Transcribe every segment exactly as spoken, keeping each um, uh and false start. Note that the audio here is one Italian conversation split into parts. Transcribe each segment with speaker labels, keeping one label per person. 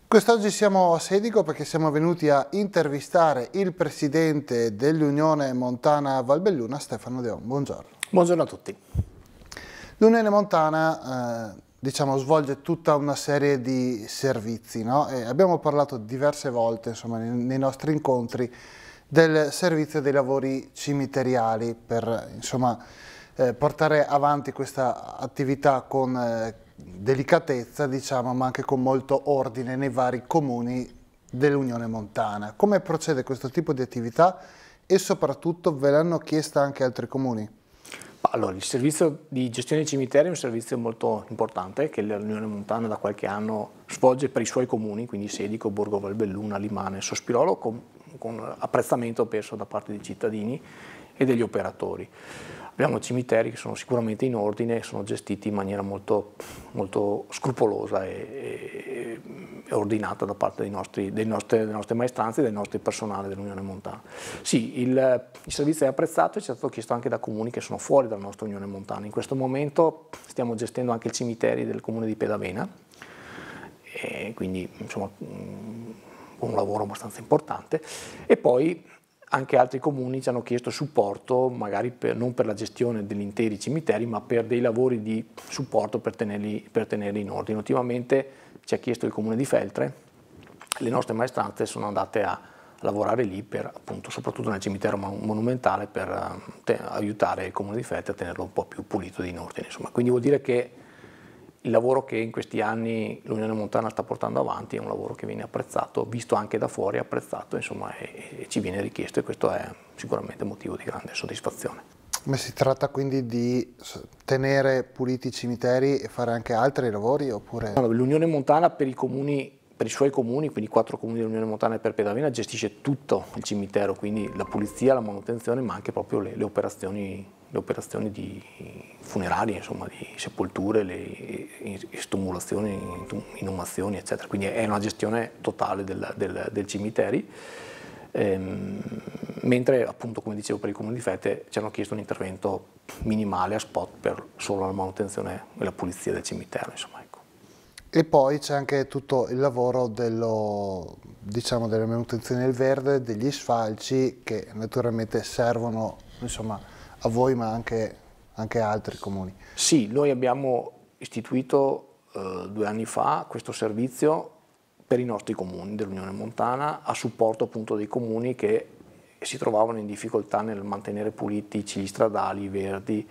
Speaker 1: Quest'oggi siamo a Sedico perché siamo venuti a intervistare il presidente dell'Unione Montana Valbelluna, Stefano Deon. Buongiorno.
Speaker 2: Buongiorno a tutti.
Speaker 1: L'Unione Montana eh, diciamo, svolge tutta una serie di servizi, no? E abbiamo parlato diverse volte insomma, nei, nei nostri incontri del servizio dei lavori cimiteriali per insomma, eh, portare avanti questa attività con eh, delicatezza, diciamo, ma anche con molto ordine nei vari comuni dell'Unione Montana. Come procede questo tipo di attività e soprattutto ve l'hanno chiesta anche altri comuni?
Speaker 2: Allora, il servizio di gestione dei cimiteri è un servizio molto importante che l'Unione Montana da qualche anno svolge per i suoi comuni, quindi Sedico, Borgo Valbelluna, Limana e Sospirolo, con, con apprezzamento penso da parte dei cittadini e degli operatori. Abbiamo cimiteri che sono sicuramente in ordine e sono gestiti in maniera molto, molto scrupolosa e, e ordinata da parte dei nostri, dei nostri, delle nostre maestranze e del nostro personale dell'Unione Montana. Sì, il, il servizio è apprezzato e ci è stato chiesto anche da comuni che sono fuori dalla nostra Unione Montana. In questo momento stiamo gestendo anche i cimiteri del comune di Pedavena, e quindi insomma un lavoro abbastanza importante. E poi anche altri comuni ci hanno chiesto supporto, magari per, non per la gestione degli interi cimiteri, ma per dei lavori di supporto per tenerli, per tenerli in ordine. Ultimamente ci ha chiesto il comune di Feltre, le nostre maestranze sono andate a lavorare lì, per, appunto, soprattutto nel cimitero monumentale, per te, aiutare il comune di Feltre a tenerlo un po' più pulito e in ordine. Insomma. Quindi vuol dire che il lavoro che in questi anni l'Unione Montana sta portando avanti è un lavoro che viene apprezzato, visto anche da fuori, apprezzato insomma, e, e ci viene richiesto, e questo è sicuramente motivo di grande soddisfazione.
Speaker 1: Ma si tratta quindi di tenere puliti i cimiteri e fare anche altri lavori? Oppure...
Speaker 2: L'Unione Montana per i comuni, per i suoi comuni, quindi quattro comuni dell'Unione Montana e per Pedavena, gestisce tutto il cimitero, quindi la pulizia, la manutenzione, ma anche proprio le, le operazioni, le operazioni di funerarie, insomma, di sepolture, le estumulazioni, inumazioni, eccetera. Quindi è una gestione totale del, del, del cimiteri. Ehm, mentre appunto, come dicevo, per il comune di Feltre ci hanno chiesto un intervento minimale a spot per solo la manutenzione e la pulizia del cimitero, insomma, ecco.
Speaker 1: E poi c'è anche tutto il lavoro dello, diciamo, della manutenzione del verde, degli sfalci che naturalmente servono insomma, a voi ma anche, anche a altri comuni.
Speaker 2: Sì, noi abbiamo istituito eh, due anni fa questo servizio per i nostri comuni dell'Unione Montana a supporto appunto dei comuni che si trovavano in difficoltà nel mantenere puliti gli stradali, i verdi.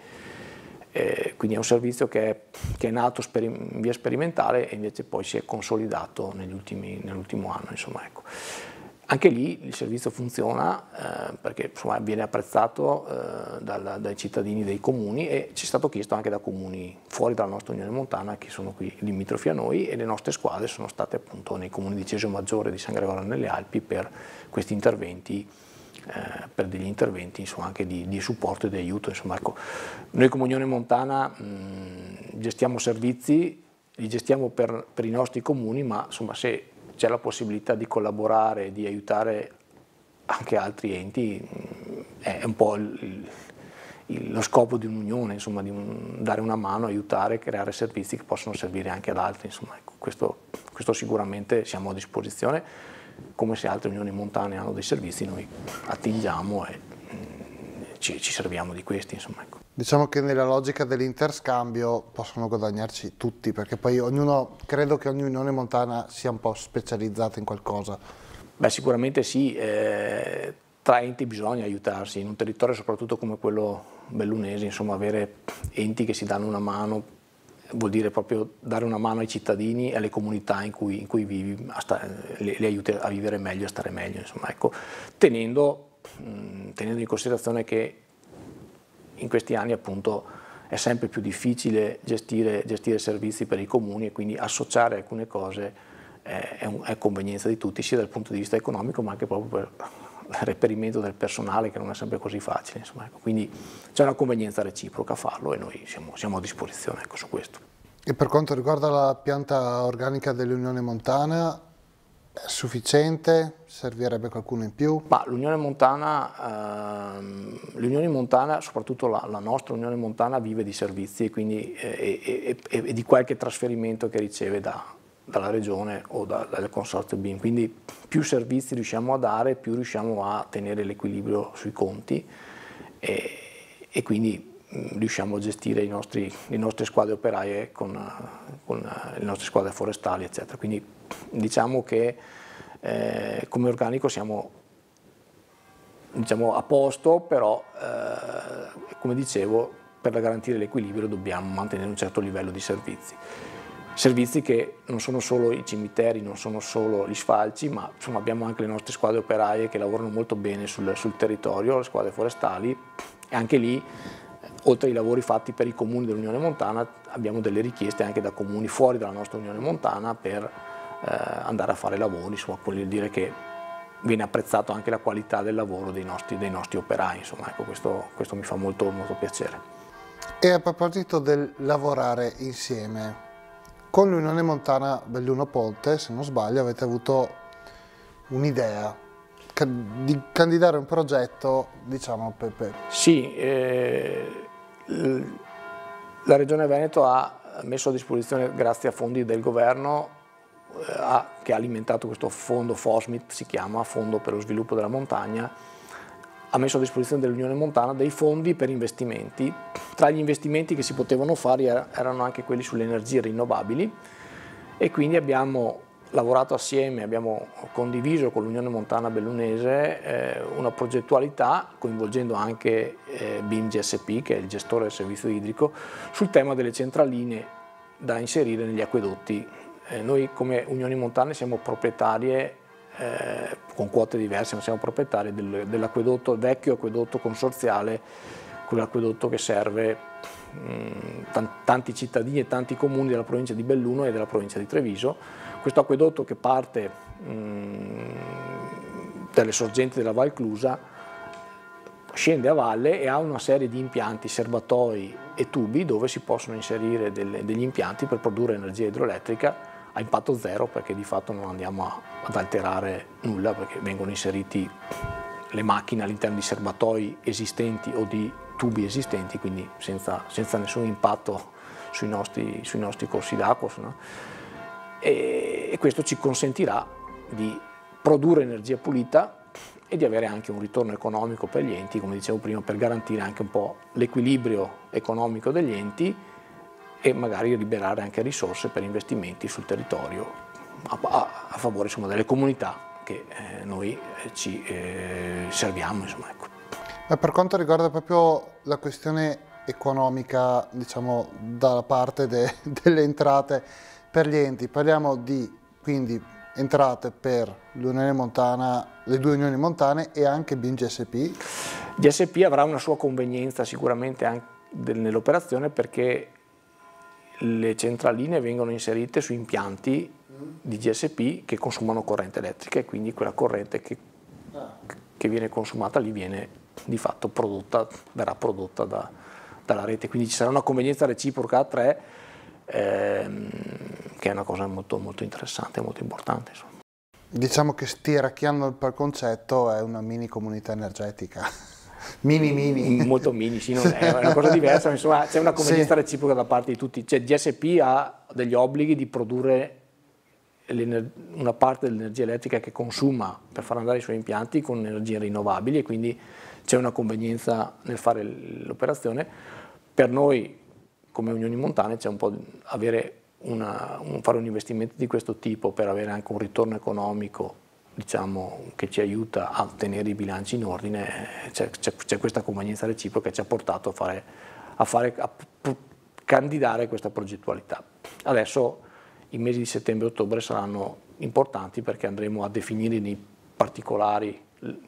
Speaker 2: Eh, quindi è un servizio che è, che è nato in via sperimentale e invece poi si è consolidato negli ultimi, nell'ultimo anno. Insomma, ecco. Anche lì il servizio funziona eh, perché insomma, viene apprezzato eh, dal, dai cittadini dei comuni, e ci è stato chiesto anche da comuni fuori dalla nostra Unione Montana che sono qui limitrofi a noi, e le nostre squadre sono state appunto nei comuni di Cesio Maggiore e di San Gregorio nelle Alpi per questi interventi. Eh, per degli interventi insomma, anche di, di supporto e di aiuto. Insomma, ecco. Noi come Unione Montana mh, gestiamo servizi, li gestiamo per, per i nostri comuni, ma insomma, se c'è la possibilità di collaborare, di aiutare anche altri enti, mh, è un po' il, il, lo scopo di un'unione, insomma, di un, dare una mano, aiutare, creare servizi che possono servire anche ad altri. Insomma, ecco. questo, questo sicuramente siamo a disposizione. Come se altre unioni montane hanno dei servizi, noi attingiamo e ci, ci serviamo di questi. Insomma, ecco.
Speaker 1: Diciamo che nella logica dell'interscambio possono guadagnarci tutti, perché poi ognuno, credo che ogni unione montana sia un po' specializzata in qualcosa.
Speaker 2: Beh, sicuramente sì, eh, tra enti bisogna aiutarsi, in un territorio soprattutto come quello bellunese, insomma, avere enti che si danno una mano vuol dire proprio dare una mano ai cittadini e alle comunità in cui, in cui vivi, a stare, le, le aiuti a vivere meglio, a stare meglio, insomma, ecco, tenendo, mh, tenendo in considerazione che in questi anni appunto è sempre più difficile gestire, gestire servizi per i comuni, e quindi associare alcune cose è, è, un, è convenienza di tutti, sia dal punto di vista economico ma anche proprio per il reperimento del personale, che non è sempre così facile. Insomma, ecco. Quindi c'è una convenienza reciproca a farlo e noi siamo, siamo a disposizione, ecco, su questo.
Speaker 1: E per quanto riguarda la pianta organica dell'Unione Montana, è sufficiente? Servirebbe qualcuno in più?
Speaker 2: L'Unione Montana, ehm, l'Unione Montana, soprattutto la, la nostra Unione Montana, vive di servizi e, quindi, eh, e, e, e di qualche trasferimento che riceve da, dalla regione o da, dal consorzio B I M, quindi più servizi riusciamo a dare, più riusciamo a tenere l'equilibrio sui conti e, e quindi mh, riusciamo a gestire i nostri, le nostre squadre operaie con, con le nostre squadre forestali, eccetera. Quindi diciamo che eh, come organico siamo diciamo, a posto, però eh, come dicevo, per garantire l'equilibrio dobbiamo mantenere un certo livello di servizi. Servizi che non sono solo i cimiteri, non sono solo gli sfalci, ma insomma, abbiamo anche le nostre squadre operaie che lavorano molto bene sul, sul territorio, le squadre forestali, e anche lì, oltre ai lavori fatti per i comuni dell'Unione Montana, abbiamo delle richieste anche da comuni fuori dalla nostra Unione Montana per eh, andare a fare lavori, insomma, vuol dire che viene apprezzato anche la qualità del lavoro dei nostri, dei nostri operai, insomma, ecco, questo, questo mi fa molto, molto piacere.
Speaker 1: E a proposito del lavorare insieme, con l'Unione Montana Belluno Ponte, se non sbaglio, avete avuto un'idea di candidare un progetto, diciamo, per... per...
Speaker 2: Sì, eh, la Regione Veneto ha messo a disposizione, grazie a fondi del governo, eh, ha, che ha alimentato questo fondo FOSMIT, si chiama Fondo per lo Sviluppo della Montagna, ha messo a disposizione dell'Unione Montana dei fondi per investimenti. Tra gli investimenti che si potevano fare erano anche quelli sulle energie rinnovabili e quindi abbiamo lavorato assieme, abbiamo condiviso con l'Unione Montana Bellunese eh, una progettualità coinvolgendo anche eh, B I M G S P, che è il gestore del servizio idrico, sul tema delle centraline da inserire negli acquedotti. Eh, noi come Unioni Montane siamo proprietarie Eh, con quote diverse, ma siamo proprietari del, dell'acquedotto, il vecchio acquedotto consorziale, quell'acquedotto che serve mh, tanti cittadini e tanti comuni della provincia di Belluno e della provincia di Treviso. Questo acquedotto che parte mh, dalle sorgenti della Val Clusa scende a valle e ha una serie di impianti, serbatoi e tubi dove si possono inserire delle, degli impianti per produrre energia idroelettrica a impatto zero, perché di fatto non andiamo a, ad alterare nulla, perché vengono inseriti le macchine all'interno di serbatoi esistenti o di tubi esistenti, quindi senza, senza nessun impatto sui nostri, sui nostri corsi d'acqua, no? e, e questo ci consentirà di produrre energia pulita e di avere anche un ritorno economico per gli enti, come dicevo prima, per garantire anche un po' l'equilibrio economico degli enti e magari liberare anche risorse per investimenti sul territorio a, a, a favore, insomma, delle comunità che eh, noi eh, ci eh, serviamo, insomma, ecco.
Speaker 1: Ma per quanto riguarda proprio la questione economica, diciamo, dalla parte de, delle entrate per gli enti, parliamo di quindi entrate per l'Unione Montana, le due Unioni Montane e anche B I M G S P?
Speaker 2: G S P avrà una sua convenienza sicuramente anche nell'operazione, perché le centraline vengono inserite su impianti di G S P che consumano corrente elettrica e quindi quella corrente che, che viene consumata lì viene di fatto prodotta, verrà prodotta da, dalla rete, quindi ci sarà una convenienza reciproca a tre ehm, che è una cosa molto, molto interessante e molto importante, insomma.
Speaker 1: Diciamo che stiracchiando il concetto è una mini comunità energetica. Mini mini.
Speaker 2: Molto mini, sì, non è, è una cosa diversa, insomma c'è una convenienza sì. reciproca da parte di tutti, cioè G S P ha degli obblighi di produrre una parte dell'energia elettrica che consuma per far andare i suoi impianti con energie rinnovabili e quindi c'è una convenienza nel fare l'operazione. Per noi come Unioni Montane c'è un po' avere una, un, fare un investimento di questo tipo per avere anche un ritorno economico, diciamo, che ci aiuta a tenere i bilanci in ordine, c'è questa convenienza reciproca che ci ha portato a, fare, a, fare, a candidare questa progettualità. Adesso i mesi di settembre e ottobre saranno importanti perché andremo a definire nei particolari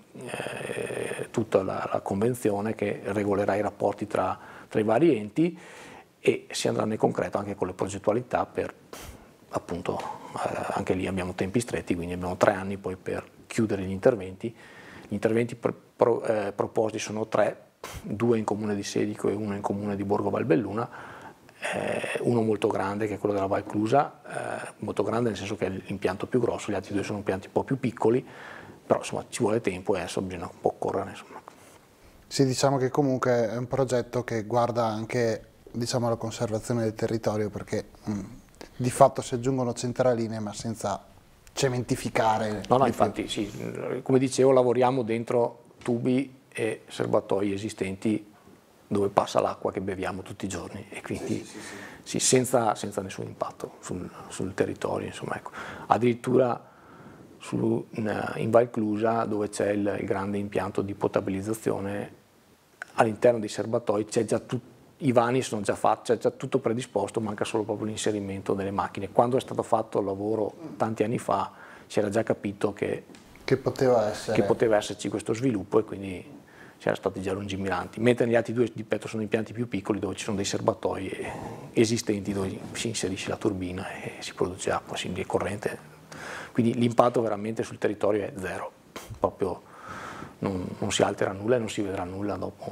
Speaker 2: eh, tutta la, la convenzione che regolerà i rapporti tra, tra i vari enti e si andrà nel concreto anche con le progettualità per, appunto, eh, anche lì abbiamo tempi stretti, quindi abbiamo tre anni poi per chiudere gli interventi. Gli interventi pro, pro, eh, proposti sono tre, due in comune di Sedico e uno in comune di Borgo Valbelluna, eh, uno molto grande che è quello della Val Clusa, eh, molto grande nel senso che è l'impianto più grosso, gli altri due sono impianti un po' più piccoli, però insomma ci vuole tempo e adesso bisogna un po' correre. Insomma.
Speaker 1: Sì, diciamo che comunque è un progetto che guarda anche, diciamo, alla conservazione del territorio, perché mh, di fatto si aggiungono centraline ma senza cementificare.
Speaker 2: No, no, infatti sì, come dicevo lavoriamo dentro tubi e serbatoi esistenti dove passa l'acqua che beviamo tutti i giorni e quindi sì, sì, sì. Sì, senza, senza nessun impatto sul, sul territorio, insomma, ecco. Addirittura su, in, in Val Clusa, dove c'è il, il grande impianto di potabilizzazione, all'interno dei serbatoi c'è già tutto. I vani sono già fatti, c'è già tutto predisposto, manca solo proprio l'inserimento delle macchine. Quando è stato fatto il lavoro tanti anni fa si era già capito che,
Speaker 1: che, poteva, essere.
Speaker 2: che poteva esserci questo sviluppo e quindi c'erano stati già lungimiranti. Mentre negli altri due, ripeto, sono impianti più piccoli dove ci sono dei serbatoi esistenti dove si inserisce la turbina e si produce acqua, si è corrente. Quindi l'impatto veramente sul territorio è zero, proprio non, non si altera nulla e non si vedrà nulla dopo.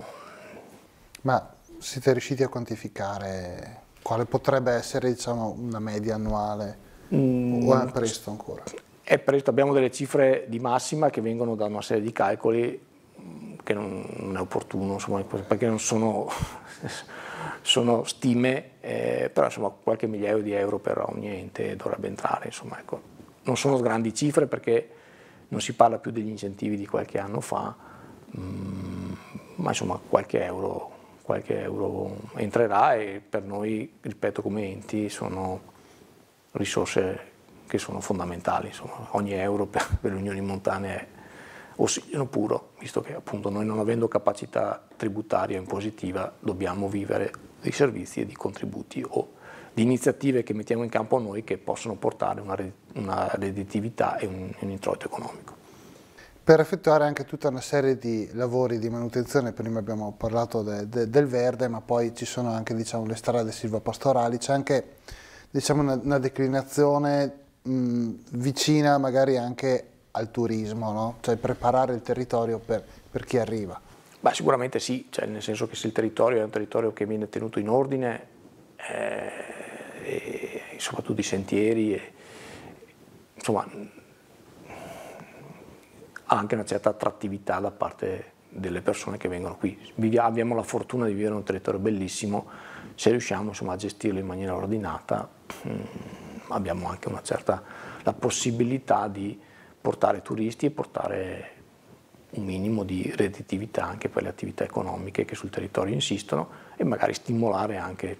Speaker 1: Ma siete riusciti a quantificare quale potrebbe essere, diciamo, una media annuale mm, o è presto ancora?
Speaker 2: È presto, abbiamo delle cifre di massima che vengono da una serie di calcoli che non, non è opportuno, insomma, perché non sono, sono stime, eh, però insomma qualche migliaio di euro per ogni ente dovrebbe entrare, insomma, ecco. Non sono grandi cifre perché non si parla più degli incentivi di qualche anno fa, mm, ma insomma qualche euro qualche euro entrerà e per noi, ripeto, come enti sono risorse che sono fondamentali, insomma, ogni euro per, per le unioni montane è ossigeno puro, visto che appunto noi non avendo capacità tributaria impositiva dobbiamo vivere di servizi e di contributi o di iniziative che mettiamo in campo noi che possono portare una, una redditività e un, un introito economico.
Speaker 1: Per effettuare anche tutta una serie di lavori di manutenzione, prima abbiamo parlato de, de, del verde, ma poi ci sono anche, diciamo, le strade silvopastorali, c'è anche, diciamo, una, una declinazione mh, vicina magari anche al turismo, no? Cioè preparare il territorio per, per chi arriva.
Speaker 2: Beh, sicuramente sì, cioè, nel senso che se il territorio è un territorio che viene tenuto in ordine, eh, e, e soprattutto i sentieri, e, insomma, ha anche una certa attrattività da parte delle persone che vengono qui. Viviamo, abbiamo la fortuna di vivere in un territorio bellissimo, se riusciamo, insomma, a gestirlo in maniera ordinata, mh, abbiamo anche una certa la possibilità di portare turisti e portare un minimo di redditività anche per le attività economiche che sul territorio insistono e magari stimolare anche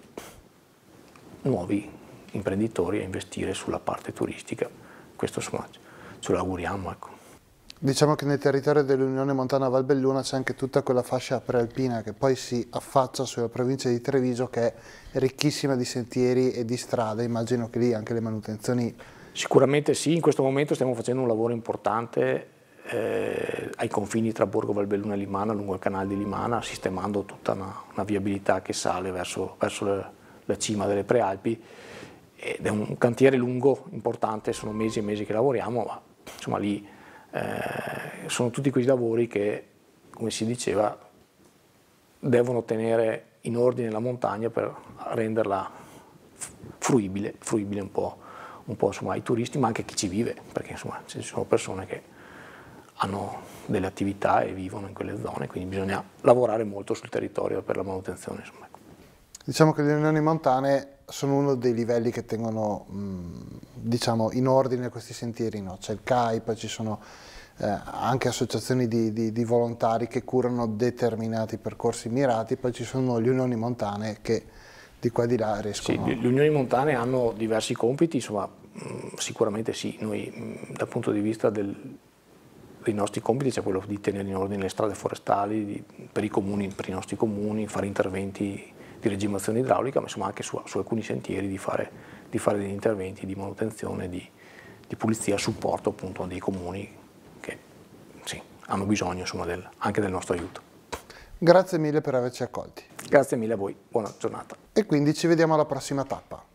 Speaker 2: nuovi imprenditori a investire sulla parte turistica. Questo, insomma, ce lo auguriamo, ecco.
Speaker 1: Diciamo che nel territorio dell'Unione Montana Valbelluna c'è anche tutta quella fascia prealpina che poi si affaccia sulla provincia di Treviso, che è ricchissima di sentieri e di strade. Immagino che lì anche le manutenzioni...
Speaker 2: Sicuramente sì, in questo momento stiamo facendo un lavoro importante eh, ai confini tra Borgo Valbelluna e Limana, lungo il canale di Limana, sistemando tutta una, una viabilità che sale verso, verso la, la cima delle Prealpi, ed è un cantiere lungo, importante, sono mesi e mesi che lavoriamo, ma insomma lì eh, sono tutti quei lavori che, come si diceva, devono tenere in ordine la montagna per renderla fruibile, fruibile un po'. un po' insomma, ai turisti, ma anche a chi ci vive, perché insomma ci sono persone che hanno delle attività e vivono in quelle zone, quindi bisogna lavorare molto sul territorio per la manutenzione. Insomma.
Speaker 1: Diciamo che le unioni montane sono uno dei livelli che tengono mh, diciamo, in ordine questi sentieri, no? C'è il C A I, poi ci sono eh, anche associazioni di, di, di volontari che curano determinati percorsi mirati, poi ci sono le unioni montane che di qua e di là riescono.
Speaker 2: Sì, le unioni montane hanno diversi compiti, insomma, sicuramente sì, noi dal punto di vista del, dei nostri compiti c'è quello di tenere in ordine le strade forestali di, per i comuni, per i nostri comuni, fare interventi di regimazione idraulica, ma insomma anche su, su alcuni sentieri di fare, di fare degli interventi di manutenzione, di, di pulizia a supporto appunto dei comuni che sì, hanno bisogno insomma, del, anche del nostro aiuto.
Speaker 1: Grazie mille per averci accolti.
Speaker 2: Grazie mille a voi, buona giornata.
Speaker 1: E quindi ci vediamo alla prossima tappa.